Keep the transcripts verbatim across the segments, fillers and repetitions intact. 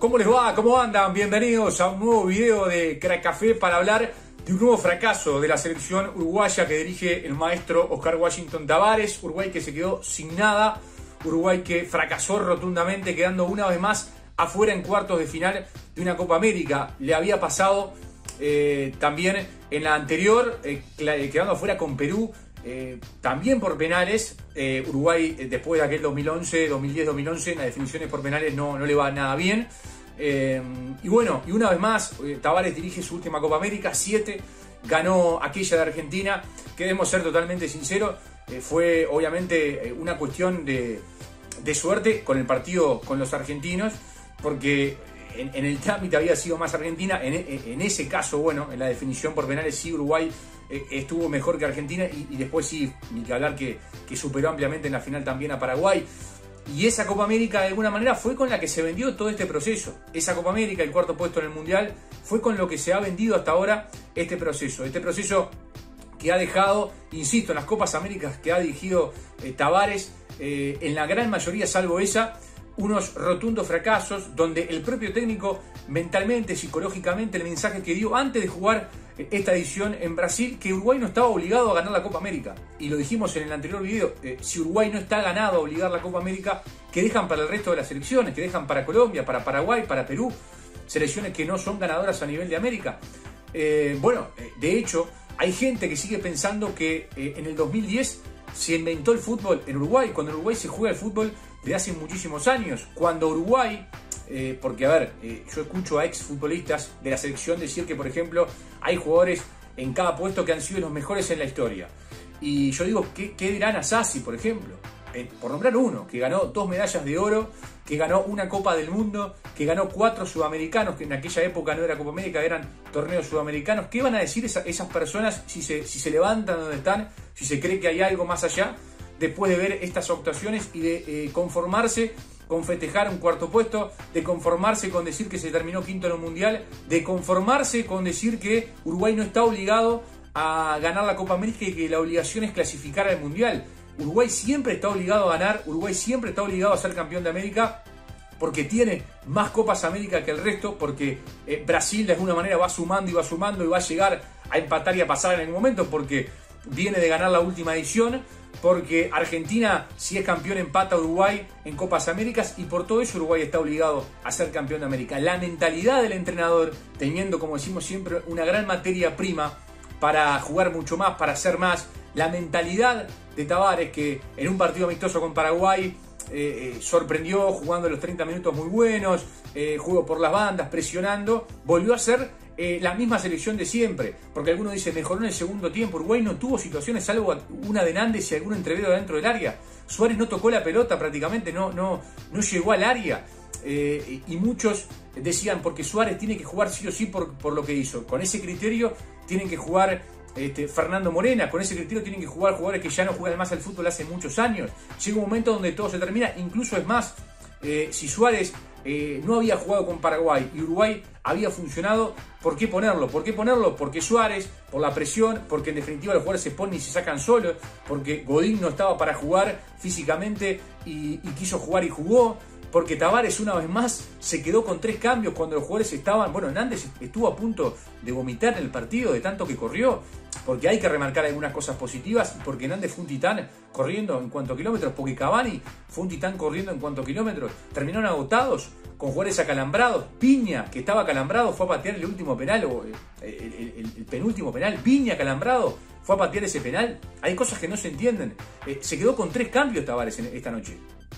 ¿Cómo les va? ¿Cómo andan? Bienvenidos a un nuevo video de Crack Café para hablar de un nuevo fracaso de la selección uruguaya que dirige el maestro Oscar Washington Tabárez. Uruguay que se quedó sin nada, Uruguay que fracasó rotundamente, quedando una vez más afuera en cuartos de final de una Copa América. Le había pasado eh, también en la anterior, eh, quedando afuera con Perú, eh, también por penales. eh, Uruguay eh, después de aquel dos mil once, dos mil diez, dos mil once, en las definiciones por penales no, no le va nada bien. Eh, y bueno, y una vez más, eh, Tabárez dirige su última Copa América, siete, ganó aquella de Argentina, que debemos ser totalmente sinceros, eh, fue obviamente eh, una cuestión de, de suerte con el partido con los argentinos, porque en, en el trámite había sido más Argentina, en, en ese caso, bueno, en la definición por penales sí Uruguay eh, estuvo mejor que Argentina, y, y después sí, ni que hablar que, que superó ampliamente en la final también a Paraguay. Y esa Copa América de alguna manera fue con la que se vendió todo este proceso. Esa Copa América, el cuarto puesto en el Mundial, fue con lo que se ha vendido hasta ahora este proceso. Este proceso que ha dejado, insisto, en las Copas Américas que ha dirigido eh, Tabárez, eh, en la gran mayoría, salvo esa, unos rotundos fracasos, donde el propio técnico mentalmente, psicológicamente, el mensaje que dio antes de jugar esta edición en Brasil, que Uruguay no estaba obligado a ganar la Copa América. Y lo dijimos en el anterior video, eh, si Uruguay no está ganado a obligar la Copa América, que dejan para el resto de las selecciones, que dejan para Colombia, para Paraguay, para Perú, selecciones que no son ganadoras a nivel de América. Eh, bueno, eh, de hecho, hay gente que sigue pensando que eh, en el dos mil diez se inventó el fútbol en Uruguay, cuando en Uruguay se juega el fútbol de hace muchísimos años, cuando Uruguay... Eh, porque a ver, eh, yo escucho a ex futbolistas de la selección decir que, por ejemplo, hay jugadores en cada puesto que han sido los mejores en la historia. Y yo digo, ¿qué, qué dirán a Sassi, por ejemplo? Eh, por nombrar uno, que ganó dos medallas de oro, que ganó una Copa del Mundo, que ganó cuatro sudamericanos, que en aquella época no era Copa América, eran torneos sudamericanos. ¿Qué van a decir esa, esas personas si se, si se levantan donde están, si se cree que hay algo más allá, después de ver estas actuaciones y de eh, conformarse con festejar un cuarto puesto, de conformarse con decir que se terminó quinto en el Mundial, de conformarse con decir que Uruguay no está obligado a ganar la Copa América y que la obligación es clasificar al Mundial? Uruguay siempre está obligado a ganar, Uruguay siempre está obligado a ser campeón de América, porque tiene más Copas América que el resto, porque eh, Brasil de alguna manera va sumando y va sumando y va a llegar a empatar y a pasar en algún momento, porque viene de ganar la última edición, porque Argentina, si es campeón, empata a Uruguay en Copas Américas, y por todo eso Uruguay está obligado a ser campeón de América. La mentalidad del entrenador, teniendo, como decimos siempre, una gran materia prima para jugar mucho más, para hacer más, la mentalidad de Tabárez, que en un partido amistoso con Paraguay eh, eh, sorprendió jugando los treinta minutos muy buenos, eh, jugó por las bandas, presionando, volvió a ser Eh, la misma selección de siempre, porque algunos dicen mejoró en el segundo tiempo. Uruguay no tuvo situaciones, salvo una de Nández y algún entrevero dentro del área. Suárez no tocó la pelota prácticamente, no, no, no llegó al área, eh, y muchos decían porque Suárez tiene que jugar sí o sí por, por lo que hizo. Con ese criterio tienen que jugar este, Fernando Morena, con ese criterio tienen que jugar jugadores que ya no juegan más al fútbol hace muchos años. Llega un momento donde todo se termina, incluso es más, eh, si Suárez eh, no había jugado con Paraguay y Uruguay había funcionado, ¿por qué ponerlo? ¿Por qué ponerlo? Porque Suárez, por la presión, porque en definitiva los jugadores se ponen y se sacan solos, porque Godín no estaba para jugar físicamente y, y quiso jugar y jugó, porque Tabárez una vez más se quedó con tres cambios cuando los jugadores estaban... Bueno, Nández estuvo a punto de vomitar en el partido de tanto que corrió, porque hay que remarcar algunas cosas positivas, porque Nández fue un titán corriendo en cuanto a kilómetros, porque Cavani fue un titán corriendo en cuanto a kilómetros. Terminaron agotados, con jugadores acalambrados. Piña, que estaba acalambrado, fue a patear el último penal, o el, el, el, el penúltimo penal. Piña, acalambrado, fue a patear ese penal. Hay cosas que no se entienden. Eh, se quedó con tres cambios Tabárez esta noche.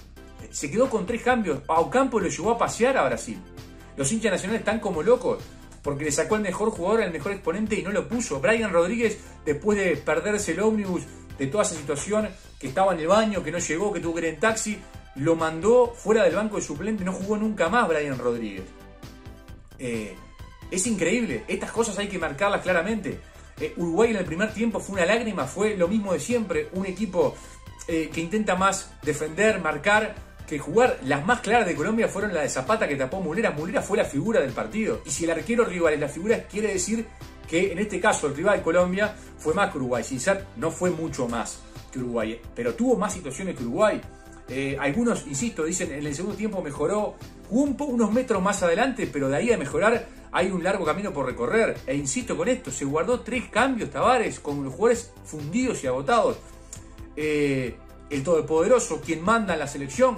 Se quedó con tres cambios. A Ocampo lo llevó a pasear a Brasil. Los hinchas nacionales están como locos porque le sacó el mejor jugador, el mejor exponente, y no lo puso. Brian Rodríguez, después de perderse el ómnibus, de toda esa situación, que estaba en el baño, que no llegó, que tuvo que ir en taxi, lo mandó fuera del banco de suplente. No jugó nunca más Brian Rodríguez. Eh, es increíble. Estas cosas hay que marcarlas claramente. Eh, Uruguay en el primer tiempo fue una lágrima, fue lo mismo de siempre. Un equipo eh, que intenta más defender, marcar, que jugar. Las más claras de Colombia fueron la de Zapata, que tapó Mulera. Mulera fue la figura del partido. Y si el arquero rival es la figura, quiere decir que en este caso el rival Colombia fue más que Uruguay. Sin ser, no fue mucho más que Uruguay, pero tuvo más situaciones que Uruguay. Eh, algunos, insisto, dicen en el segundo tiempo mejoró, jugó un po- unos metros más adelante, pero de ahí a mejorar hay un largo camino por recorrer. E insisto con esto, se guardó tres cambios Tavares con los jugadores fundidos y agotados. Eh, el todopoderoso, quien manda en la selección.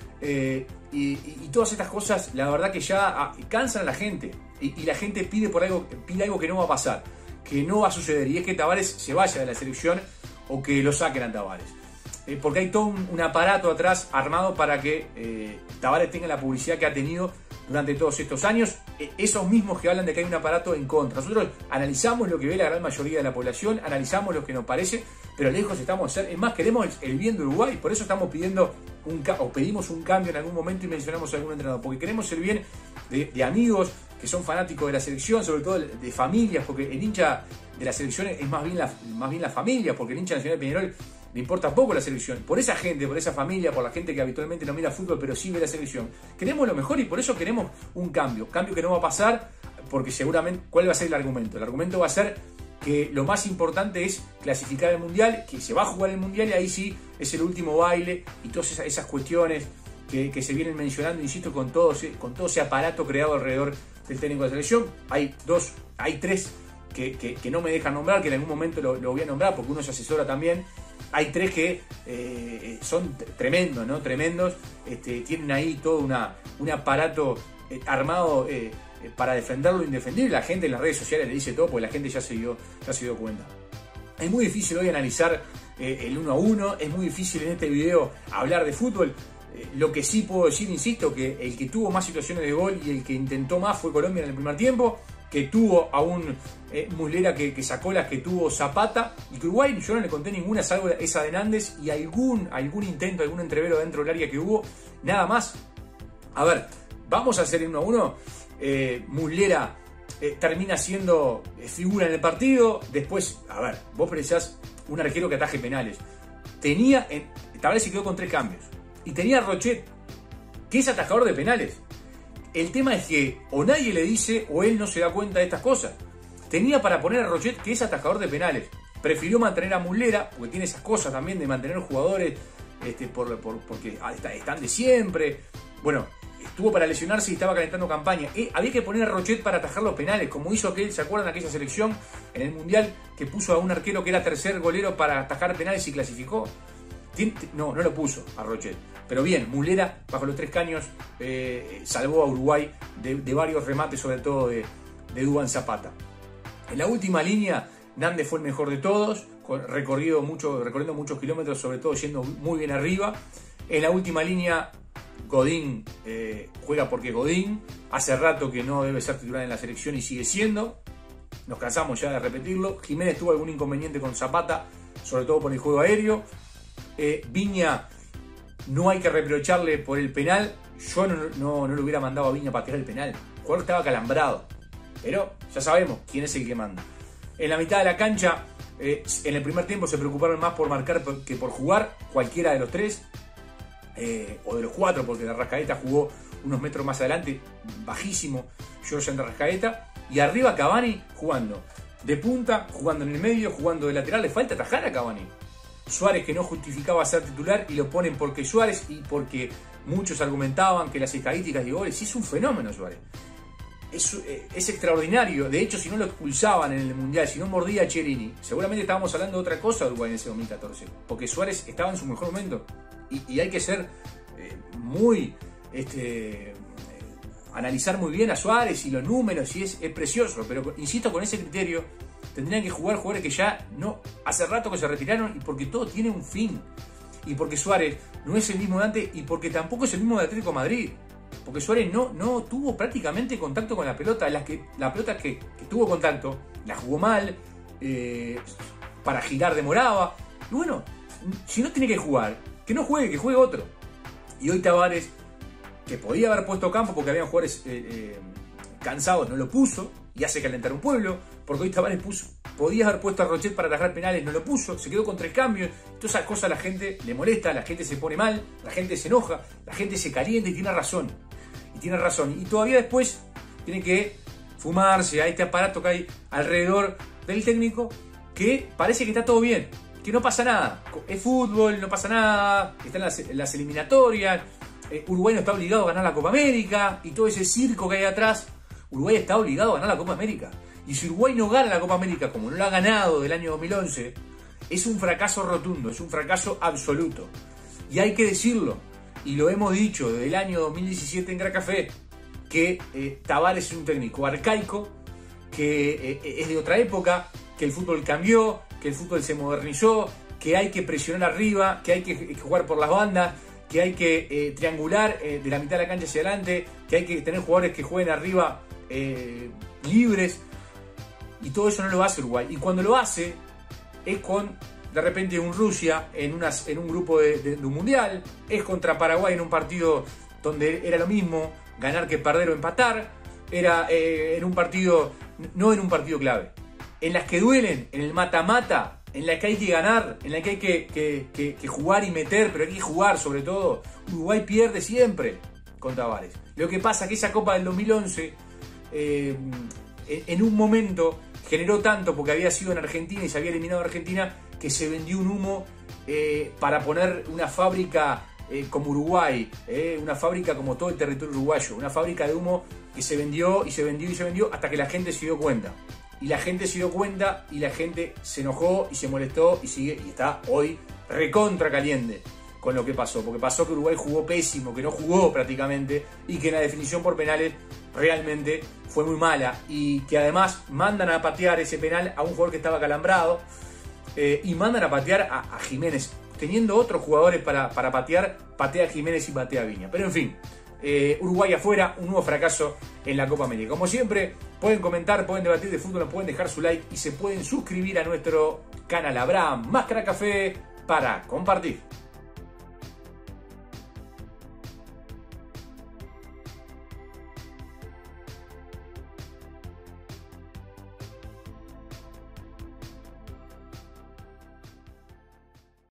Eh, y, y, y todas estas cosas, la verdad que ya ah, cansan a la gente. Y, y la gente pide por algo, pide algo que no va a pasar, que no va a suceder. Y es que Tavares se vaya de la selección o que lo saquen a Tavares. Eh, porque hay todo un, un aparato atrás armado para que eh, Tavares tenga la publicidad que ha tenido durante todos estos años. Eh, esos mismos que hablan de que hay un aparato en contra. Nosotros analizamos lo que ve la gran mayoría de la población, analizamos lo que nos parece, pero lejos estamos de ser. Es más, queremos el, el bien de Uruguay, por eso estamos pidiendo un, o pedimos un cambio en algún momento y mencionamos a algún entrenador, porque queremos el bien de, de amigos que son fanáticos de la selección, sobre todo de, de familias, porque el hincha de la selección es más bien la, más bien la familia, porque el hincha nacional de Peñarol le importa poco la selección. Por esa gente, por esa familia, por la gente que habitualmente no mira fútbol, pero sí ve la selección. Queremos lo mejor y por eso queremos un cambio. Cambio que no va a pasar, porque seguramente, ¿cuál va a ser el argumento? El argumento va a ser que lo más importante es clasificar el Mundial, que se va a jugar el Mundial y ahí sí es el último baile y todas esas, esas cuestiones que, que se vienen mencionando, insisto, con todo, ese, con todo ese aparato creado alrededor del técnico de la selección. Hay dos, hay tres que, que, que no me dejan nombrar, que en algún momento lo, lo voy a nombrar porque uno se asesora también. Hay tres que eh, son tremendos, ¿no? Tremendos. Este, tienen ahí todo una, un aparato eh, armado eh, eh, para defender lo indefendible. La gente en las redes sociales le dice todo porque la gente ya se dio, ya se dio cuenta. Es muy difícil hoy analizar eh, el uno a uno. Es muy difícil en este video hablar de fútbol. Eh, lo que sí puedo decir, insisto, que el que tuvo más situaciones de gol y el que intentó más fue Colombia en el primer tiempo, que tuvo a un eh, Muslera que, que sacó las que tuvo Zapata, y que Uruguay yo no le conté ninguna salvo esa de Nández y algún, algún intento, algún entrevero dentro del área que hubo, nada más. A ver, vamos a hacer el uno a uno. eh, Muslera eh, termina siendo eh, figura en el partido. Después, a ver, vos precisás un arquero que ataje penales. Tenía, en, tal vez se quedó con tres cambios, y tenía a Rochet, que es atajador de penales. El tema es que o nadie le dice o él no se da cuenta de estas cosas. Tenía para poner a Rochet, que es atajador de penales. Prefirió mantener a Muslera, porque tiene esas cosas también de mantener jugadores este, por, por, porque están de siempre. Bueno, estuvo para lesionarse y estaba calentando campaña. Eh, había que poner a Rochet para atajar los penales, como hizo aquel, ¿se acuerdan de aquella selección en el Mundial que puso a un arquero que era tercer golero para atajar penales y clasificó? No, no lo puso a Rochet. Pero bien, Muslera, bajo los tres caños, eh, salvó a Uruguay de, de varios remates, sobre todo de, de Duván Zapata. En la última línea, Nández fue el mejor de todos, recorrido mucho, recorriendo muchos kilómetros, sobre todo yendo muy bien arriba. En la última línea, Godín eh, juega porque Godín. Hace rato que no debe ser titular en la selección y sigue siendo. Nos cansamos ya de repetirlo. Jiménez tuvo algún inconveniente con Zapata, sobre todo por el juego aéreo. Eh, Viña, no hay que reprocharle por el penal. Yo no, no, no le hubiera mandado a Viña para tirar el penal. El jugador estaba calambrado. Pero ya sabemos quién es el que manda. En la mitad de la cancha, eh, en el primer tiempo se preocuparon más por marcar que por jugar. Cualquiera de los tres. Eh, o de los cuatro, porque de Arrascaeta jugó unos metros más adelante. Bajísimo Georgian de Arrascaeta. Y arriba Cavani jugando de punta, jugando en el medio, jugando de lateral. Le falta atajar a Cavani. Suárez, que no justificaba ser titular, y lo ponen porque Suárez, y porque muchos argumentaban que las estadísticas de goles, sí, es un fenómeno Suárez, es, es extraordinario. De hecho, si no lo expulsaban en el Mundial, si no mordía a Chiellini, seguramente estábamos hablando de otra cosa de Uruguay en ese dos mil catorce, porque Suárez estaba en su mejor momento, y, y hay que ser eh, muy este, eh, analizar muy bien a Suárez y los números, y es, es precioso, pero insisto, con ese criterio tendrían que jugar jugadores que ya no, hace rato que se retiraron, y porque todo tiene un fin. Y porque Suárez no es el mismo de antes, y porque tampoco es el mismo de Atlético de Madrid. Porque Suárez no, no tuvo prácticamente contacto con la pelota. Las que, la pelota que, que tuvo contacto, la jugó mal, eh, para girar demoraba. Y bueno, si no tiene que jugar, que no juegue, que juegue otro. Y hoy Tavares, que podía haber puesto campo porque habían jugadores eh, eh, cansados, no lo puso, y hace calentar un pueblo. Porque hoy Tavares puso, podía haber puesto a Rochet para atajar penales, no lo puso, se quedó con tres cambios. Todas esas cosas a la gente le molesta, la gente se pone mal, la gente se enoja, la gente se calienta, y tiene razón. Y tiene razón. Y todavía después tiene que fumarse a este aparato que hay alrededor del técnico, que parece que está todo bien. que no pasa nada. Es fútbol, no pasa nada, están las, las eliminatorias, eh, Uruguay no está obligado a ganar la Copa América y todo ese circo que hay atrás. Uruguay está obligado a ganar la Copa América. Y si Uruguay no gana la Copa América como no la ha ganado del año dos mil once, es un fracaso rotundo, es un fracaso absoluto. Y hay que decirlo, y lo hemos dicho desde el año dos mil diecisiete en Crecafé, que eh, Tavares es un técnico arcaico, que eh, es de otra época, que el fútbol cambió, que el fútbol se modernizó, que hay que presionar arriba, que hay que, que jugar por las bandas, que hay que eh, triangular eh, de la mitad de la cancha hacia adelante, que hay que tener jugadores que jueguen arriba eh, libres, y todo eso no lo hace Uruguay. Y cuando lo hace es con, de repente, un Rusia en, unas, en un grupo de, de, de un mundial, es contra Paraguay en un partido donde era lo mismo ganar que perder o empatar, era eh, en un partido, no en un partido clave, en las que duelen, en el mata-mata, en las que hay que ganar, en las que hay que, que, que, que jugar y meter, pero hay que jugar sobre todo. Uruguay pierde siempre con Tavares. Lo que pasa es que esa Copa del dos mil once, eh, en un momento generó tanto porque había sido en Argentina y se había eliminado a Argentina, que se vendió un humo eh, para poner una fábrica eh, como Uruguay, eh, una fábrica como todo el territorio uruguayo, una fábrica de humo que se vendió y se vendió y se vendió hasta que la gente se dio cuenta. Y la gente se dio cuenta y la gente se enojó y se molestó y sigue y está hoy recontra caliente con lo que pasó. Porque pasó que Uruguay jugó pésimo, que no jugó prácticamente y que la definición por penales realmente fue muy mala. Y que además mandan a patear ese penal a un jugador que estaba acalambrado eh, y mandan a patear a, a Jiménez. Teniendo otros jugadores para, para patear, patea a Jiménez y patea a Viña. Pero en fin, eh, Uruguay afuera, un nuevo fracaso en la Copa América. Como siempre, pueden comentar, pueden debatir de fútbol, pueden dejar su like y se pueden suscribir a nuestro canal. Habrá más Crecafé para compartir.